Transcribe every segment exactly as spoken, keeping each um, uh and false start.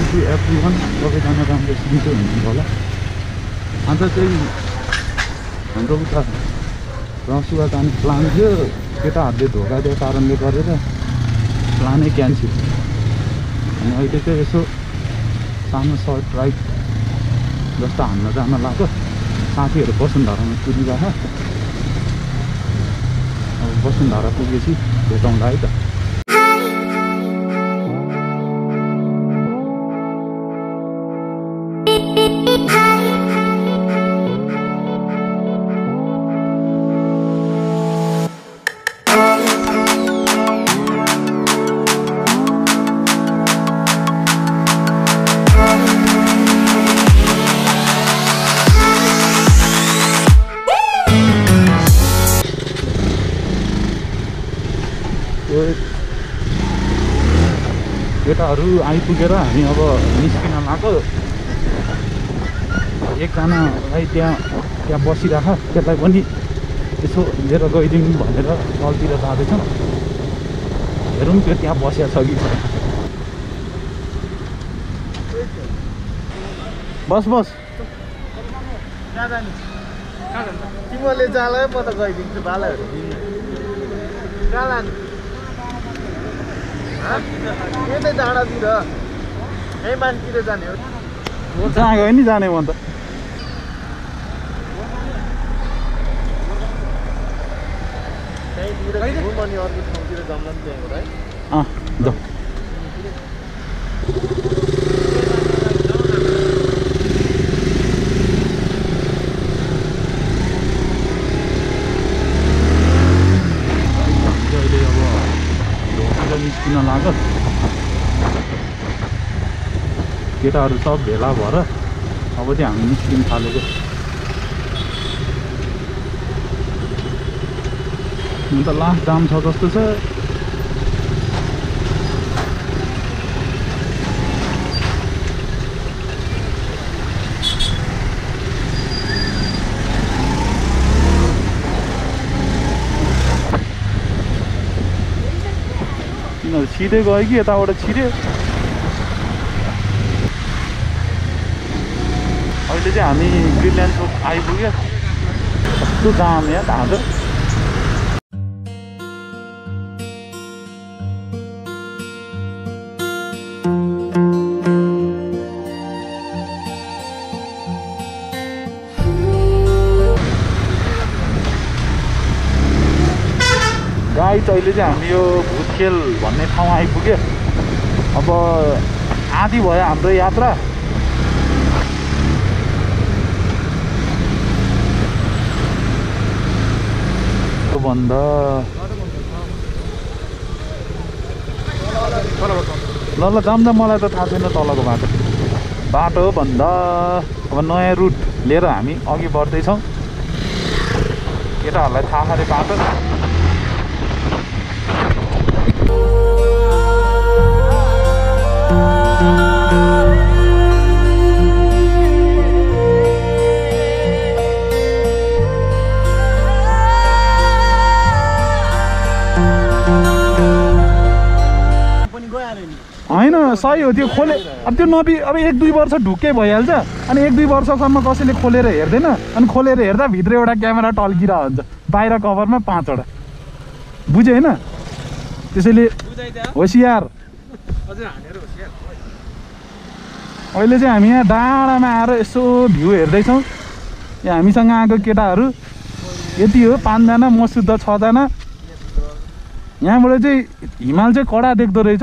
To every one, सबैजना राम्रो सुनिँदै हुनुहुन्छ होला। अन्त चाहिँ हाम्रो उता रसुवा जाने प्लान थियो, केटाहरूले धोका दिएको कारणले गरेर प्लानै क्यान्सल। अनि अहिले चाहिँ यसो सानो सर्ट राइड जस्तो हान्न जान लाग्यो। साथीहरू वसुन्धरामा कुदिरहेको, अब वसुन्धरा पुगेपछि भेटौँला है त। केटाहरू आइपुगेर हामी अब निस्किन लाग्यो। एकजनालाई त्यहाँ त्यहाँ बसिरह, त्यसलाई पनि यसो लिएर गइदिउँ भनेर तलतिर जाँदैछौँ। हेरौँ त्यो त्यहाँ बसिया छ कि छैन। बस बस तिमीले जाला म त गइदिन्छु भालाहरू यतै डाँडातिर यहीँ माथितिर जाने हो। जहाँ गयो नि जाने म त। त्यहीँतिर घुम अनि अर्को ठाउँतिर जम्ला नि त्यहाँबाट है। अँ जाउँ। निस्किन लाग्यो। केटाहरू सब भेला भएर अब चाहिँ हामी निस्किन थालेको। अन्त लास्ट जाम छ जस्तो छ। छिटै गयो कि यताबाट छिट्यो। अहिले चाहिँ हामी ग्रिनल्यान्ड चोक आइपुग्यो। कस्तो जाम या धाँधो। गाइस अहिले चाहिँ हामी यो भुतखेल भन्ने ठाउँ आइपुग्यो। अब आधी भयो हाम्रो यात्रा। बन्द ल ल जाम जाम। मलाई त थाहा छैन तलको बाटो बाटो बन्द। अब नयाँ रुट लिएर हामी अघि बढ्दैछौँ। केटाहरूलाई थाहा अरे बाटो। होइन सही हो त्यो खोले। अब त्यो नबी अब एक दुई वर्ष ढुक्कै भइहाल्छ। अनि एक दुई वर्षसम्म कसैले खोलेर हेर्दैन। अनि खोलेर हेर्दा भित्र एउटा क्यामेरा टल्किरहेको हुन्छ, बाहिर कभरमा पाँचवटा। बुझ्यो होइन? त्यसैले होसियार। अहिले चाहिँ हामी यहाँ डाँडामा आएर यसो भ्यू हेर्दैछौँ। यहाँ हामीसँग आएको केटाहरू यति हो, पाँचजना, म शुद्ध छजना। यहाँबाट चाहिँ हिमाल चाहिँ कडा देख्दो रहेछ।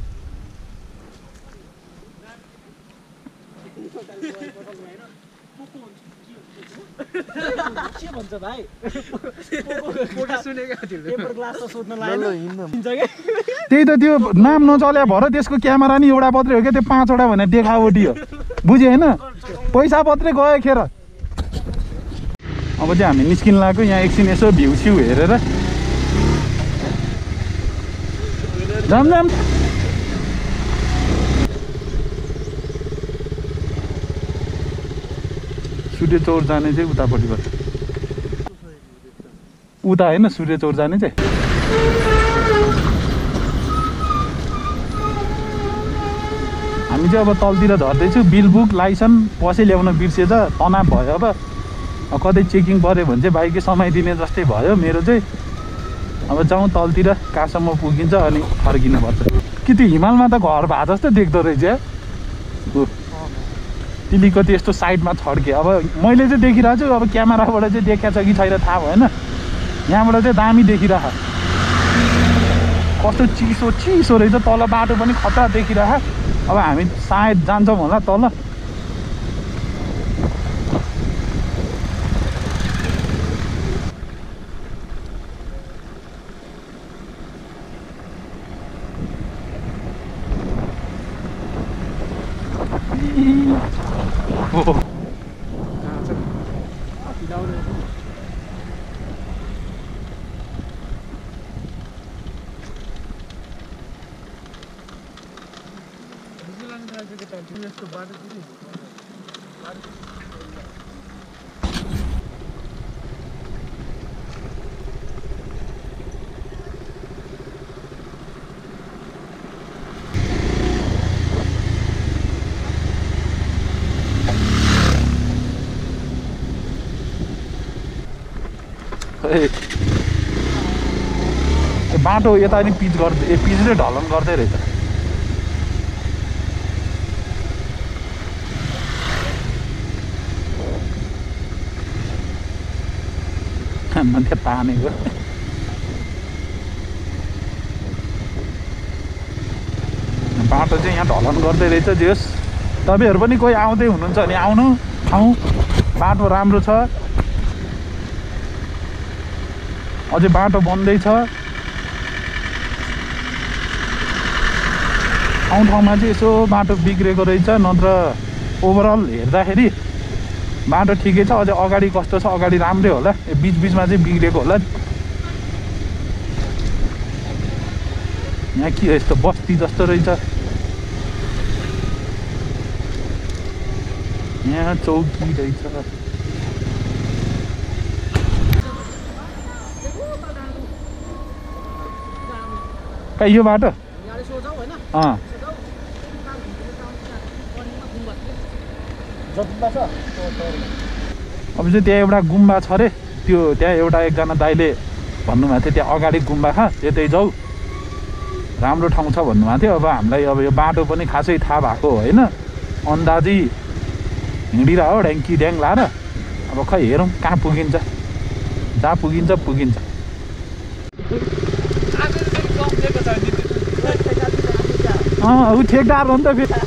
त्यही त त्यो नाम नचल्या भएर त्यसको क्यामेरा नि एउटा मात्रै हो क्या, त्यो पाँचवटा भनेर देखावटी हो। बुझ्यो होइन? पैसा मात्रै गयो खेर। अब चाहिँ हामी निस्किन लाग्यो। यहाँ एकछिन यसो भ्यू स्यू हेरेर जाम जाम। सूर्य चौर जाने चाहिँ उतापट्टिबाट उता होइन, सूर्य चौर जाने चाहिँ हामी चाहिँ अब तलतिर झर्दैछु। बिल बुक लाइसेन्स पछि ल्याउन बिर्सेछ, तनाव भयो। अब कतै चेकिङ पऱ्यो भने चाहिँ बाइकै समाइदिने जस्तै भयो मेरो चाहिँ। अब जाउँ तलतिर, कहाँसम्म पुगिन्छ अनि फर्किनुपर्छ। कि त्यो हिमालमा त घर भए जस्तो देख्दो रहेछ तिलीको त्यस्तो साइडमा छड्के। अब मैले चाहिँ देखिरहेको छु, अब क्यामेराबाट चाहिँ देखाएको छ कि छैन थाहा भएन। यहाँबाट चाहिँ दामी देखिरह, कस्तो चिसो चिसो रहेछ। तल बाटो पनि खतरा देखिरह। अब हामी सायद जान्छौँ होला तल। बाटो यता नि पिच गर्दै पिच र ढलन गर्दै रहेछ। मान्छे तानेको बाटो चाहिँ यहाँ ढलन गर्दै रहेछ। जे होस् तपाईँहरू पनि कोही आउँदै हुनुहुन्छ भने आउनु, ठाउँ बाटो राम्रो छ। अझै बाटो बन्दैछ। ठाउँ ठाउँमा चाहिँ यसो बाटो बिग्रेको रहेछ, नत्र ओभरअल हेर्दाखेरि बाटो ठिकै छ। अझै अगाडि कस्तो छ, अगाडि राम्रै होला, बिच बिचमा चाहिँ बिग्रेको होला। यहाँ के यस्तो बस्ती जस्तो रहेछ। यहाँ चौकी रहेछ। कहाँ यो बाटो? अँ अब चाहिँ त्यहाँ एउटा गुम्बा छ अरे, त्यो त्यहाँ एउटा एकजना दाइले भन्नुभएको थियो त्यहाँ अगाडि गुम्बा खा, त्यतै जाऊ राम्रो ठाउँ छ भन्नुभएको थियो। अब हामीलाई अब यो बाटो पनि खासै थाहा भएको होइन, अन्दाजी हिँडिरह हो ड्याङ्की ड्याङ लाएर। अब खै हेरौँ कहाँ पुगिन्छ, जहाँ पुगिन्छ पुगिन्छ। अँ ऊ ठेकदार हो नि त फेरि।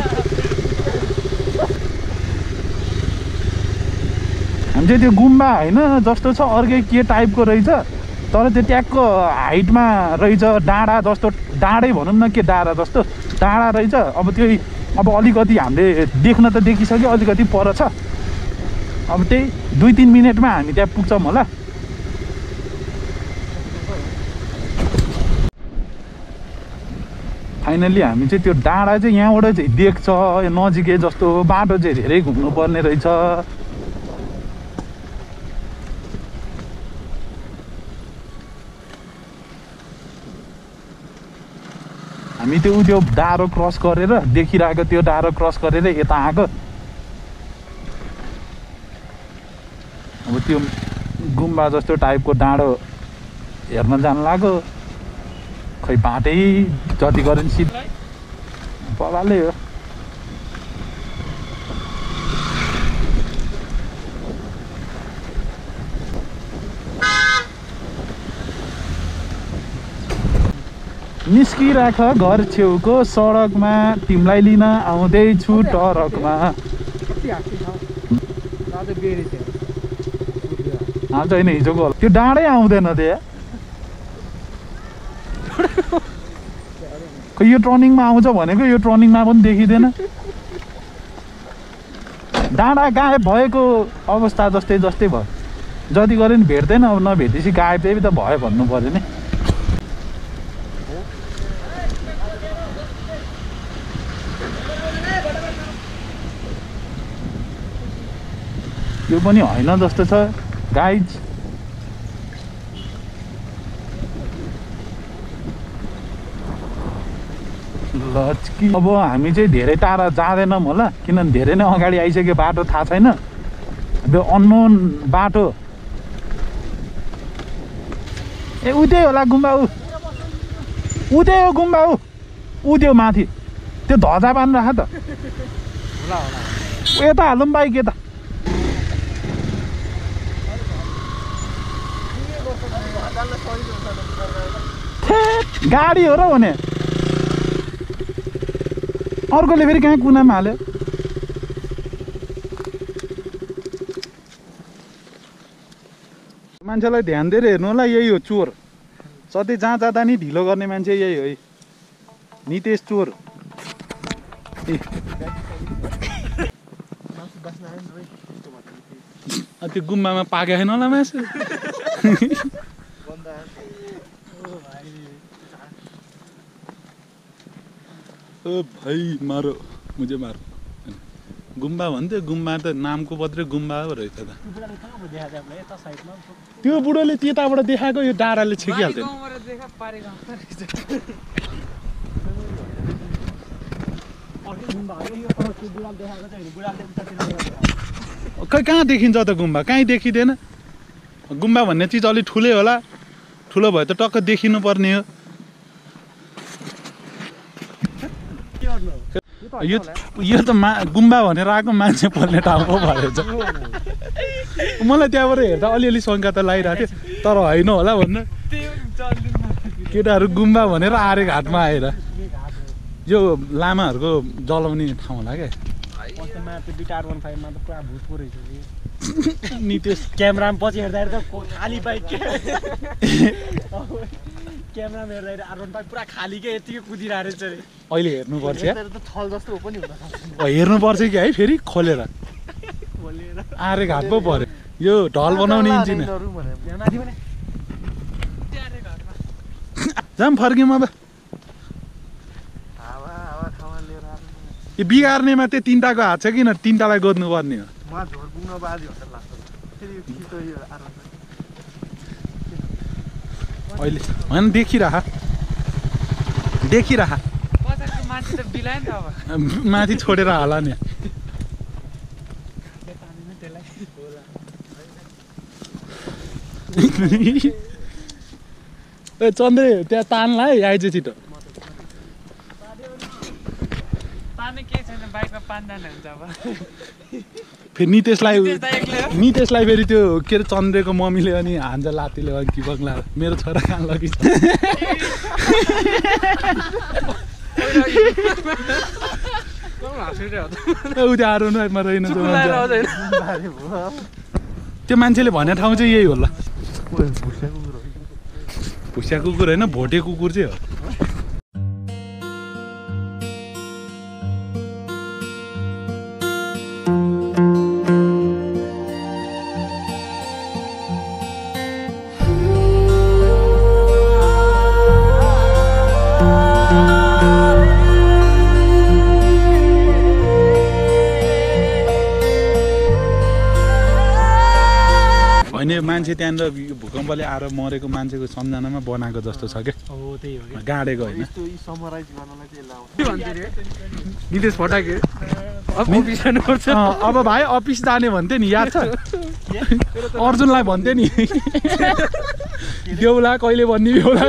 हामी चाहिँ त्यो गुम्बा होइन जस्तो छ, अर्कै के टाइपको रहेछ, तर त्यो ट्याकको हाइटमा रहेछ। डाँडा जस्तो, डाँडै भनौँ न, के डाँडा जस्तो डाँडा रहेछ। अब त्यही अब अलिकति हामीले देख्न त देखिसक्यो, अलिकति पर छ। अब त्यही दुई तिन मिनटमा हामी त्यहाँ पुग्छौँ होला। फाइनल्ली हामी चाहिँ त्यो डाँडा चाहिँ यहाँबाट चाहिँ देख्छ, नजिकै जस्तो। बाटो चाहिँ धेरै घुम्नुपर्ने रहेछ। हामी त्यो त्यो डाँडो क्रस गरेर देखिरहेको, त्यो डाँडो क्रस गरेर यता आएको। अब त्यो गुम्बा जस्तो टाइपको डाँडो हेर्न जानु लाग्यो। खै बाटै जति गरे नि सिट पलाले हो। निस्किराख घर छेउको सडकमा, तिमीलाई लिन आउँदैछु टरकमा। आज होइन हिजोको होला, त्यो डाँडै आउँदैन त्यहाँ। खै यो टर्निङमा आउँछ भनेको, यो टर्निङमा पनि देखिँदैन। डाँडा गायब भएको अवस्था जस्तै जस्तै भयो। जति गरे नि भेट्दैन, अब नभेटेपछि गायब चाहिँ त भयो भन्नु पऱ्यो नि। यो पनि होइन जस्तो छ गाइज। लचकी अब हामी चाहिँ धेरै टाढा जाँदैनौँ होला किनभने धेरै नै अगाडि आइसक्यो बाटो थाहा छैन त्यो अननोन बाटो ए उतै होला गुम्बा ऊ उतै हो गुम्बा ऊ ऊ त्यो माथि त्यो ध्वजा बाँध राख त यता हालौँ बाइक यता गाडी हो र भने अर्कोले फेरि कहाँ कुनामा हाल्यो मान्छेलाई ध्यान दिएर हेर्नु होला यही हो चोर सधैँ जहाँ जाँदा नि ढिलो गर्ने मान्छे यही हो है नितेश चोर ए त्यो गुम्बामा पाके छैन होला मासु ओ भाइ मारो मुझे मारो गुम्बा भन्थ्यो गुम्बा त नामको मात्रै गुम्बा हो रहेछ त त्यो बुढोले त्यताबाट देखाएको यो डाँडाले छेकिहाल्थ्यो खै कहाँ देखिन्छ त गुम्बा कहीँ देखिँदैन गुम्बा भन्ने चिज अलिक ठुलै होला ठुलो भए त टक्क देखिनु पर्ने हो यो यो त मा गुम्बा भनेर आएको मान्छे पर्ने ठाउँ पो भएछ मलाई त्यहाँबाट हेर्दा अलिअलि शङ्का त लागिरहेको थियो तर होइन होला भन्नु केटाहरू गुम्बा भनेर आरे घाटमा आएर यो लामाहरूको जलाउने ठाउँ होला क्या नितेश क्यामेरामा पछि हेर्दा हेर्दा खाली बाइक क्यामेरामा हेर्दा आर वान फाइभ पुरा खाली के यतिकै कुदिरहेको रहेछ अरे अहिले हेर्नुपर्छ थल जस्तो पनि हुन सक्छ हेर्नुपर्छ कि है फेरि खोलेर आरे घाट पो पर्यो यो ढल बनाउने इन्जिन जाम फर्क्यौँ अब यो बिगार्नेमा त्यो तिनवटाको हात छ किन तिनवटालाई गोद्नु पर्ने हो अहिले होइन देखिरह देखिरह माथि छोडेर हाला नि ए चन्द्रे त्यहाँ तान्ला है आइज छिटो फेरि नितेशलाई नितेशलाई फेरि त्यो के अरे चन्द्रेको मम्मीले अनि हान्छ लात्तीले अनि कि बङ्ला मेरो छोरा कहाँ लगिन्छ उनीहरू रहेन त्यो मान्छेले भने ठाउँ चाहिँ यही होला भुसिया कुकुर होइन भोटे कुकुर चाहिँ हो मान्छे त्यहाँनिर भूकम्पले आएर मरेको मान्छेको सम्झनामा बनाएको जस्तो छ क्या गाडेको होइन नितेश फटाके अब भाइ अफिस जाने भन्थ्यो नि याद छ अर्जुनलाई भन्थ्यो नि बेहुला कहिले भन्ने बेहुला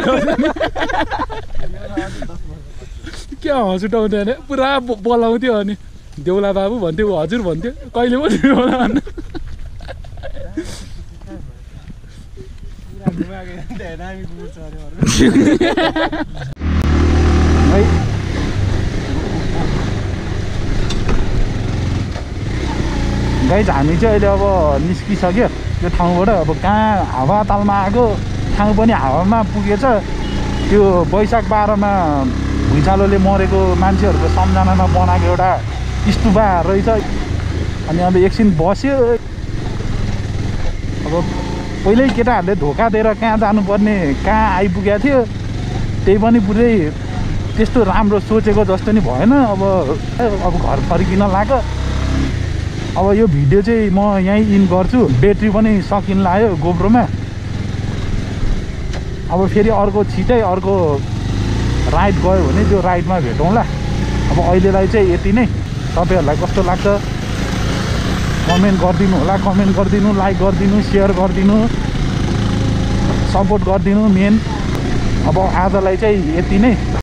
क्या हाँस उठाउँथ्यो भने पुरा बोलाउँथ्यो अनि देउला बाबु भन्थ्यो हजुर भन्थ्यो कहिले पनि बेहुला भन्नु गाइज हामी चाहिँ अहिले अब निस्किसक्यो त्यो ठाउँबाट अब कहाँ हावा तालमा आएको ठाउँ पनि हावामा पुगेछ त्यो वैशाख बाह्रमा भुइँचालोले मरेको मान्छेहरूको सम्झनामा बनाएको एउटा स्तुपा रहेछ अनि अब एकछिन बस्यो अब पहिल्यै केटाहरूले धोका दिएर कहाँ जानुपर्ने कहाँ आइपुगेको थियो त्यही पनि पुरै त्यस्तो राम्रो सोचेको जस्तो नि भएन अब अब घर फर्किन लाग्यो अब यो भिडियो चाहिँ म यहीँ इन गर्छु ब्याट्री पनि सकिन लाग्यो गोप्रोमा अब फेरि अर्को छिटै अर्को राइड गयो भने त्यो राइडमा भेटौँला। अब अहिलेलाई चाहिँ यति नै। तपाईँहरूलाई कस्तो लाग्छ कमेन्ट गरिदिनु होला, कमेन्ट गरिदिनु, लाइक गरिदिनु, सेयर गरिदिनु, सपोर्ट गरिदिनु मेन। अब आजलाई चाहिँ यति नै।